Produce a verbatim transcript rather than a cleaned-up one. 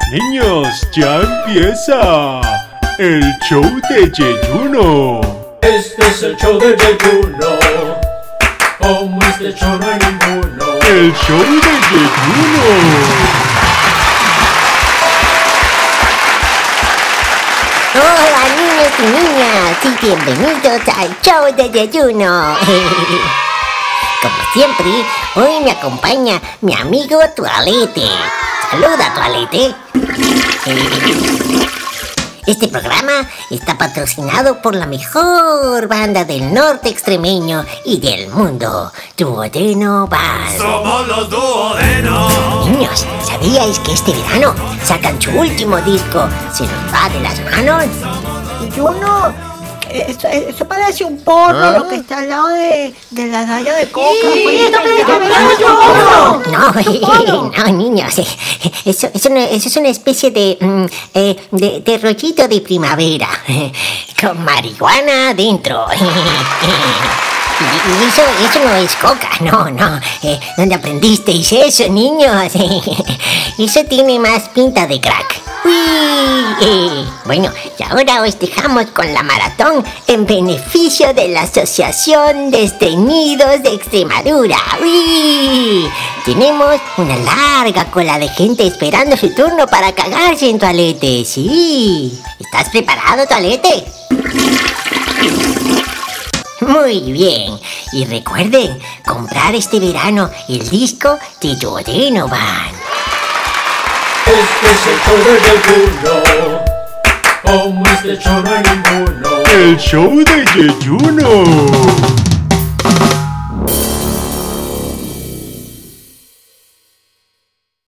Niños, ya empieza el show de Yeyuno. Este es el show de Yeyuno. Como este show no hay ninguno. El show de Yeyuno. Hola niños y niñas, y bienvenidos al show de Yeyuno. Como siempre, hoy me acompaña mi amigo Toalete. Saluda, Toalete. Este programa está patrocinado por la mejor banda del norte extremeño y del mundo, Duodeno Band. Somos los Duodeno. Niños, ¿sabíais que este verano sacan su último disco, Se nos va de las manos? Yo no... Eso, eso parece un porno, ¿ah? Lo que está al lado de, de la raya de coca. Sí, no, no, no, niños, eso, eso, no, eso es una especie de, eh, de, de rollito de primavera, con marihuana dentro. Y eso, eso no es coca, no, no. Eh, ¿Dónde aprendisteis eso, niños? Eso tiene más pinta de crack. Uy. Bueno, y ahora os dejamos con la maratón en beneficio de la Asociación de Estreñidos de Extremadura. Uy. Tenemos una larga cola de gente esperando su turno para cagarse en Toalete. Sí. ¿Estás preparado, Toalete? Muy bien, y recuerden comprar este verano el disco de Duodeno Band. Este es el show de Yeyuno. Como este show no hay ninguno. El show de Yeyuno.